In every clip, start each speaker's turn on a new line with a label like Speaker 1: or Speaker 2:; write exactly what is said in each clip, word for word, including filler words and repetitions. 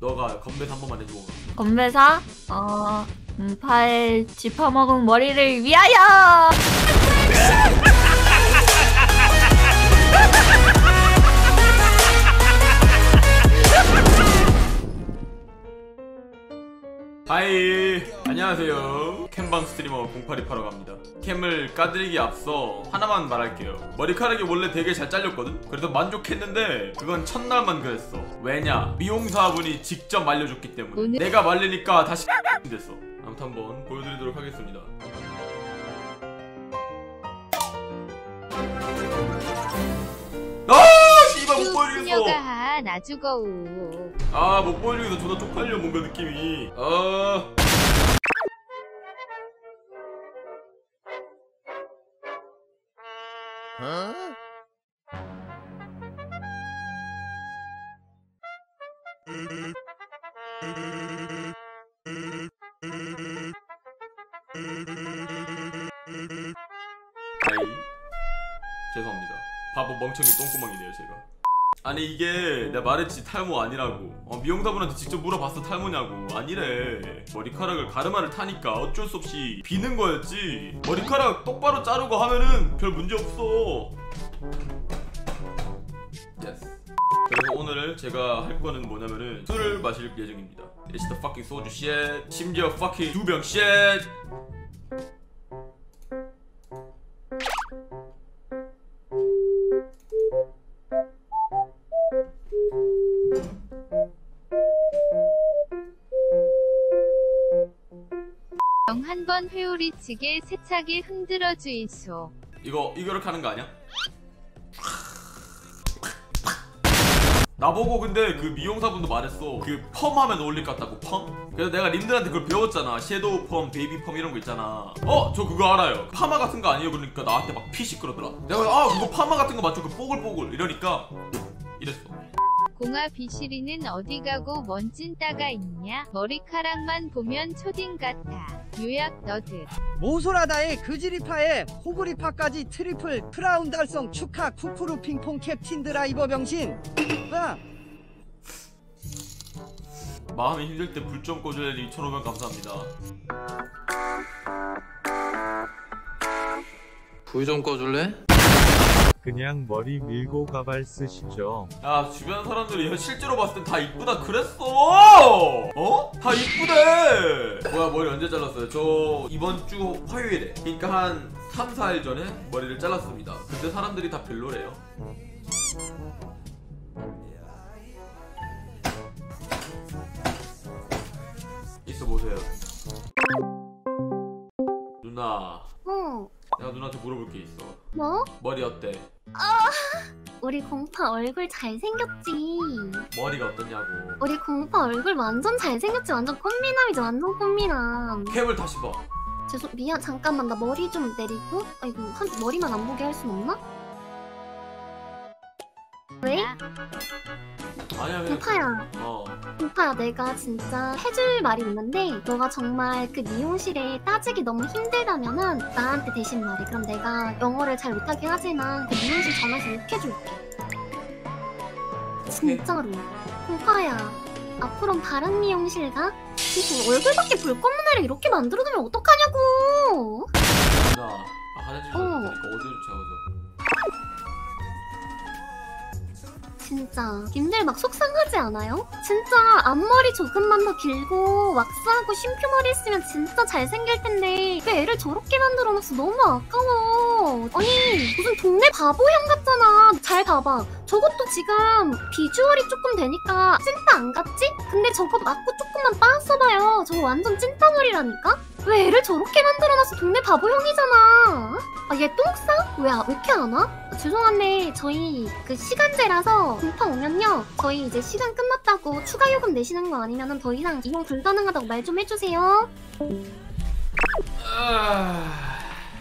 Speaker 1: 너가 건배사 한 번만 해주고.
Speaker 2: 건배사? 어... 음, 팔 짚어먹은 머리를 위하여!
Speaker 1: 하이, 안녕하세요. 캠방 스트리머 공팔이팔로 갑니다. 캠을 까드리기 앞서 하나만 말할게요. 머리카락이 원래 되게 잘 잘렸거든? 그래서 만족했는데 그건 첫날만 그랬어. 왜냐? 미용사분이 직접 말려줬기 때문에. 오늘... 내가 말리니까 다시 됐어. 아무튼 한번 보여드리도록 하겠습니다. 아! 씨발 못 보여주겠어.
Speaker 3: 나 죽어.
Speaker 1: 아, 못 보여주겠어. 존나 쪽팔려 뭔가 느낌이. 아... 어? 아이, 죄송합니다. 바보 멍청이 똥구멍이네요 제가. 아니 이게 내가 말했지 탈모 아니라고. 어, 미용사분한테 직접 물어봤어 탈모냐고. 아니래. 머리카락을 가르마를 타니까 어쩔 수 없이 비는 거였지. 머리카락 똑바로 자르고 하면은 별 문제 없어. 예스. 그래서 오늘 제가 할 거는 뭐냐면은 술을 마실 예정입니다. It's the fucking 소주 shit. 심지어 fucking 두 병 shit.
Speaker 3: 한 번 회오리치게 세차게 흔들어 주이소.
Speaker 1: 이거 이거를 하는 거 아니야? 나보고 근데 그 미용사분도 말했어. 그 펌 하면 어울릴 것 같다고. 펌? 그래서 내가 님들한테 그걸 배웠잖아. 섀도우 펌, 베이비 펌 이런 거 있잖아. 어? 저 그거 알아요. 파마 같은 거 아니에요? 그러니까 나한테 막 피 시끄러더라. 내가 아 그거 파마 같은 거 맞죠? 그 뽀글뽀글 이러니까 이랬어.
Speaker 3: 공아 비시리는 어디 가고 뭔 찐따가 있냐? 머리카락만 보면 초딩 같아. 요약 너드.
Speaker 4: 모소라다의 그지리파에 호구리파까지 트리플 크라운 달성 축하. 쿠쿠루 핑퐁 캡틴 드라이버 병신. 아.
Speaker 1: 마음이 힘들 때 불 좀 꺼줘야 돼. 이천오백 감사합니다.
Speaker 5: 불 좀 꺼줄래?
Speaker 6: 그냥 머리 밀고 가발 쓰시죠.
Speaker 1: 야 주변 사람들이 실제로 봤을 땐 다 이쁘다 그랬어. 어? 다 이쁘대. 뭐야 머리 언제 잘랐어요? 저 이번 주 화요일에. 그러니까 한 삼, 사 일 전에 머리를 잘랐습니다. 근데 사람들이 다 별로래요. 있어 보세요. 누나.
Speaker 7: 어.
Speaker 1: 내가 누나한테 물어볼 게 있어.
Speaker 7: 뭐?
Speaker 1: 머리 어때?
Speaker 7: 아, 우리 공파 얼굴 잘생겼지.
Speaker 1: 머리가 어떠냐고.
Speaker 7: 우리 공파 얼굴 완전 잘생겼지. 완전 꽃미남이지. 완전 꽃미남.
Speaker 1: 캡을 다시 봐.
Speaker 7: 죄송 미안 잠깐만 나 머리 좀 내리고. 아이고 한 머리만 안 보게 할 순 없나? 왜?
Speaker 1: 아니야 그냥
Speaker 7: 공파야.
Speaker 1: 어.
Speaker 7: 공파야 내가 진짜 해줄 말이 있는데 너가 정말 그 미용실에 따지기 너무 힘들다면은 나한테 대신 말해. 그럼 내가 영어를 잘 못하긴 하지만 그 미용실 전화해서 욕해줄게. 진짜로. 공파야 앞으로는 다른 미용실 가? 진짜 얼굴밖에 볼 거 없는 애를 이렇게 만들어두면 어떡하냐고.
Speaker 1: 누나 아, 화장실 좀
Speaker 7: 어.
Speaker 1: 가니까 어디로 채워줘.
Speaker 7: 진짜 님들 막 속상하지 않아요? 진짜 앞머리 조금만 더 길고 왁스하고 쉼표머리 했으면 진짜 잘생길 텐데 왜 애를 저렇게 만들어놨어. 너무 아까워. 아니 무슨 동네 바보형 같잖아. 잘 봐봐. 저것도 지금 비주얼이 조금 되니까 찐따 안 같지? 근데 저거 맞고 조금만 빠았어봐요. 저거 완전 찐따머리라니까? 왜 애를 저렇게 만들어놨어. 동네 바보형이잖아. 아 얘 똥 싸? 왜, 왜 이렇게 안 와? 아, 죄송한데 저희 그 시간제라서 공파 오면요 저희 이제 시간 끝났다고 추가 요금 내시는 거 아니면은 더 이상 이용 불가능하다고 말 좀 해주세요.
Speaker 1: 아...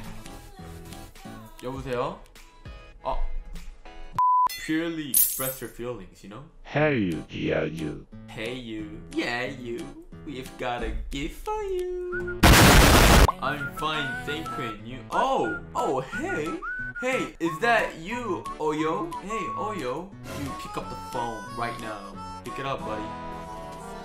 Speaker 1: 여보세요? 아 Purely express your feelings, you know?
Speaker 6: Hey you, yeah you.
Speaker 1: Hey you, yeah you. We've got a gift for you. I'm fine, thank you. And you? Oh, oh, hey, hey, is that you, Oyo? Hey, Oyo, you pick up the phone right now. Pick it up, buddy.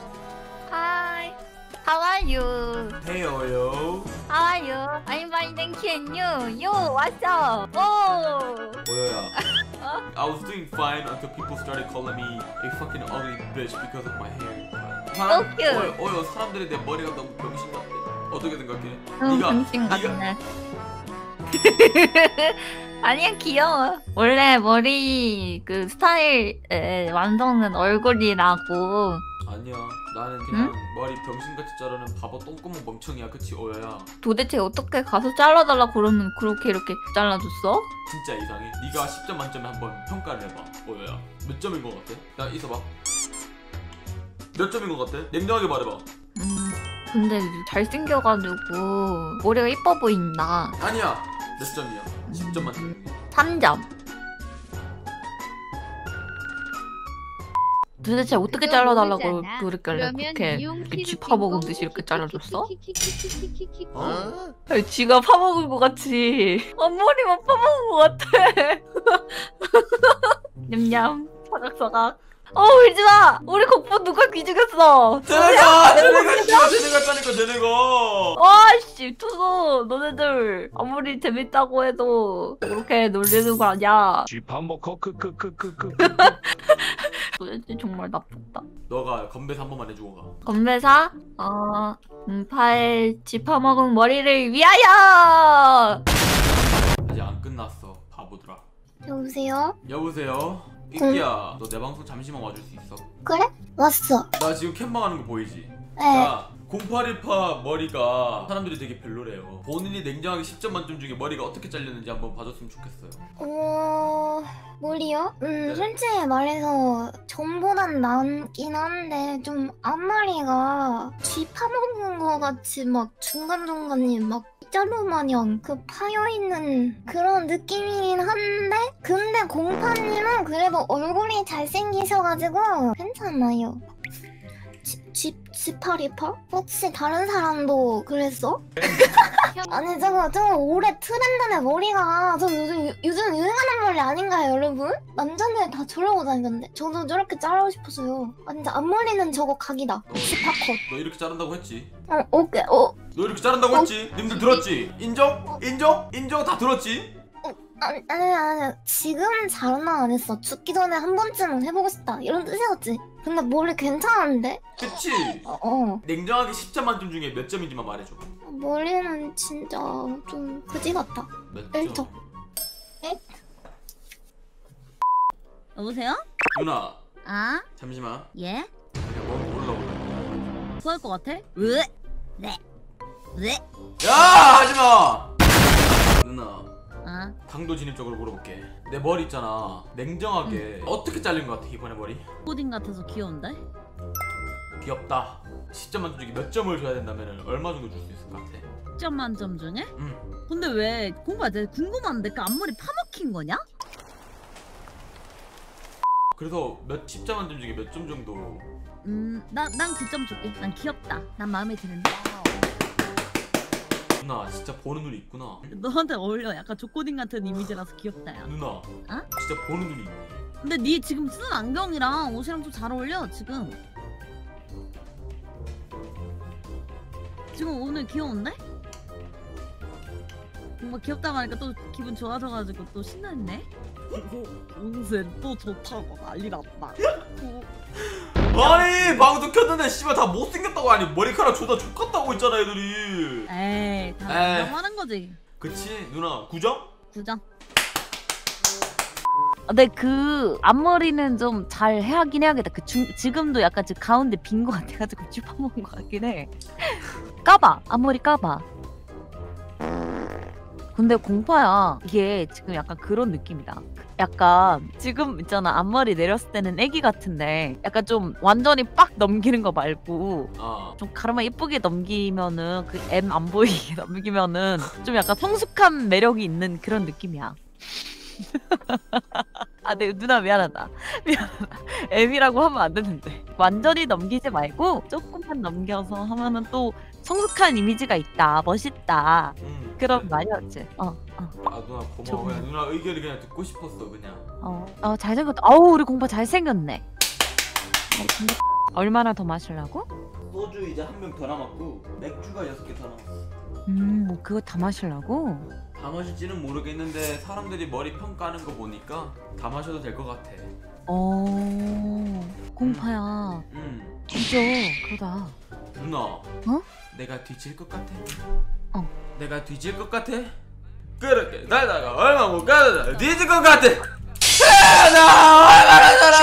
Speaker 2: Hi. How are you?
Speaker 1: 헤어요.
Speaker 2: How are you? I'm fine, thank you. And you? You, what's up? Oh.
Speaker 1: 오여야. I was doing fine until people started calling me a fucking ugly bitch because of my hair. 사람,
Speaker 2: So cute.
Speaker 1: 오여, 오여 사람들이 내 머리가 너무 병신 같대. 어떻게 생각해?
Speaker 2: 응,
Speaker 1: 네가
Speaker 2: 병신
Speaker 1: 네가
Speaker 2: 같네. 아니야, 귀여워. 원래 머리 그 스타일의 완성은 얼굴이라고.
Speaker 1: 아니야. 나는 그냥 머리 병신같이 자르는 바보 똥구멍 멍청이야. 그치 오여야?
Speaker 2: 도대체 어떻게 가서 잘라달라 그러면 그렇게 이렇게 잘라줬어?
Speaker 1: 진짜 이상해. 네가 십 점 만점에 한번 평가를 해봐. 오여야. 몇 점인 것 같아? 야 있어봐. 몇 점인 것 같아? 냉정하게 말해봐.
Speaker 2: 음, 근데 잘생겨가지고 머리가 이뻐 보인다.
Speaker 1: 아니야. 몇 점이야? 십 점 만점 중에.
Speaker 2: 삼 점. 도대체 어떻게
Speaker 3: 그거
Speaker 2: 잘라달라고
Speaker 3: 모르잖아.
Speaker 2: 그랬길래
Speaker 3: 그러면
Speaker 2: 그렇게
Speaker 3: 이용
Speaker 2: 이렇게 쥐
Speaker 3: 키로
Speaker 2: 파먹은
Speaker 3: 빙봉
Speaker 2: 듯이 이렇게 잘라줬어?
Speaker 3: 키키키키키키키키키키키.
Speaker 1: 어?
Speaker 2: 아니, 쥐가 파먹은 것 같이 앞머리만 파먹은 것 같아. 냠냠 사각사각. 어, 울지마. 우리 곡부 누가 귀죽였어?
Speaker 1: 쟤네가! 쟤네가 씨발 쟤네가 짜니까 쟤네가!
Speaker 2: 와씨 투소 너네들 아무리 재밌다고 해도 그렇게 놀리는 거 아니야.
Speaker 6: 쥐파먹고 크크크크크.
Speaker 2: 도대체 정말 나쁘다.
Speaker 1: 너가 건배사 한 번만 해주고 가.
Speaker 2: 건배사 어 음파에 짚어먹은 머리를 위하여.
Speaker 1: 아직 안 끝났어 바보들아.
Speaker 7: 여보세요?
Speaker 1: 여보세요? 삐끼야 너 내 방송 잠시만 와줄 수 있어?
Speaker 7: 그래? 왔어.
Speaker 1: 나 지금 캠방 하는 거 보이지?
Speaker 7: 네.
Speaker 1: 야 공팔일파 머리가 사람들이 되게 별로래요. 본인이 냉정하게 십 점 만점 중에 머리가 어떻게 잘렸는지 한번 봐줬으면 좋겠어요.
Speaker 7: 어... 머리요? 음,
Speaker 1: 네.
Speaker 7: 솔직히 말해서 전보단 낫긴 한데 좀 앞머리가 쥐 파먹는 거 같이 막 중간중간이 막 빗자루 마냥 그 파여있는 그런 느낌이긴 한데 근데 공파님은 그래도 얼굴이 잘생기셔가지고 괜찮아요. 집, 지파리파? 혹시 다른 사람도 그랬어? 아니 저거 저 올해 트렌드네 머리가 저 요즘 요즘 유행하는 머리 아닌가요 여러분? 남자들 다 저러고 다니던데 저도 저렇게 자르고 싶어서요. 아 진짜 앞머리는 저거 각이다. 지파컷.
Speaker 1: 너 이렇게 자른다고 했지?
Speaker 7: 어 오케이 어
Speaker 1: 너 이렇게 자른다고
Speaker 7: 어?
Speaker 1: 했지? 님들 들었지? 인정? 인정? 인정 다 들었지?
Speaker 7: 아니 아니 아니 지금 자르나 안 했어. 죽기 전에 한 번쯤은 해보고 싶다 이런 뜻이었지. 근데 머리 괜찮은데?
Speaker 1: 그치?
Speaker 7: 어, 어.
Speaker 1: 냉정하게 십 점 만점 중에 몇 점인지만 말해줘.
Speaker 7: 머리는 진짜 좀 그지 같다.
Speaker 1: 몇
Speaker 7: 일 점.
Speaker 1: 점?
Speaker 5: 여보세요?
Speaker 1: 누나
Speaker 5: 아?
Speaker 1: 잠시만.
Speaker 5: 예?
Speaker 1: 그냥 뭐 올라올래.
Speaker 5: 토할 것 같아? 왜? 네. 왜?
Speaker 1: 야 하지마! 누나
Speaker 5: 아?
Speaker 1: 강도 진입적으로 물어볼게. 내 머리 있잖아 냉정하게 어떻게 잘린 것 같아 이번에 머리?
Speaker 5: 푸딩 같아서 귀여운데?
Speaker 1: 귀엽다. 십 점 만점 중에 몇 점을 줘야 된다면 얼마 정도 줄 수 있을 것 같아?
Speaker 5: 십 점 만점 중에?
Speaker 1: 응.
Speaker 5: 근데 왜 공부할 때 궁금한데 그 앞머리 파먹힌 거냐?
Speaker 1: 그래서 몇 십 점 만점 중에 몇 점 정도?
Speaker 5: 음, 나, 난 구 점 줄게. 난 귀엽다. 난 마음에 드는데.
Speaker 1: 누나 진짜 보는 눈이 있구나.
Speaker 5: 너한테 어울려. 약간 조코딩 같은 이미지라서 귀엽다, 야.
Speaker 1: 누나 진짜 보는 눈이 있네.
Speaker 5: 근데 니 지금 쓴 안경이랑 옷이랑 좀 잘 어울려, 지금. 지금 오늘 귀여운데? 뭔가 귀엽다고 하니까 또 기분 좋아져가지고 또 신나있네? 온센 또 좋다고 난리 났다.
Speaker 1: 아니 방송 켰는데 씨발 다 못생겼다고 하니 머리카락 존나 족같다고 있잖아 애들이.
Speaker 5: 에이, 다
Speaker 1: 에이.
Speaker 5: 하는 거지.
Speaker 1: 그치 누나 구 점?
Speaker 5: 구 점. 근데 그 앞머리는 좀 잘 하긴 해야겠다. 그 중, 지금도 약간 지금 가운데 빈 거 같아가지고 쭈파먹은 거 같긴 해. 까봐 앞머리 까봐. 근데 공파야 이게 지금 약간 그런 느낌이다. 약간 지금 있잖아 앞머리 내렸을 때는 애기 같은데 약간 좀 완전히 빡 넘기는 거 말고
Speaker 1: 아
Speaker 5: 좀 가르마 예쁘게 넘기면은 그 M 안 보이게 넘기면은 좀 약간 성숙한 매력이 있는 그런 느낌이야. 아, 내 누나 미안하다. 미안하다. M이라고 하면 안 되는데. 완전히 넘기지 말고 조금만 넘겨서 하면은 또 성숙한 이미지가 있다. 멋있다.
Speaker 1: 음,
Speaker 5: 그런
Speaker 1: 그래.
Speaker 5: 말이었지. 어, 어,
Speaker 1: 아 누나 고마워.
Speaker 5: 좋네.
Speaker 1: 그냥 누나 의견을 그냥 듣고 싶었어 그냥.
Speaker 5: 어, 어 잘생겼다. 어우, 우리 공파 잘생겼네. 어, 근데 얼마나 더 마시려고?
Speaker 1: 소주 이제 한 병 더 남았고 맥주가 여섯 개 더 남았어.
Speaker 5: 음, 뭐 그거 다 마시려고?
Speaker 1: 다 마실지는 모르겠는데 사람들이 머리 평가하는 거 보니까 다 마셔도 될 것 같아.
Speaker 5: 어, 공파야.
Speaker 1: 음.
Speaker 5: 뒤져, 그러다.
Speaker 1: 누나.
Speaker 5: 어?
Speaker 1: 내가 뒤질 것 같아?
Speaker 5: 어.
Speaker 1: 내가 뒤질 것 같아? 그렇게 살다가 얼마 못 가다 뒤질 것 같아. 나 얼마나 살아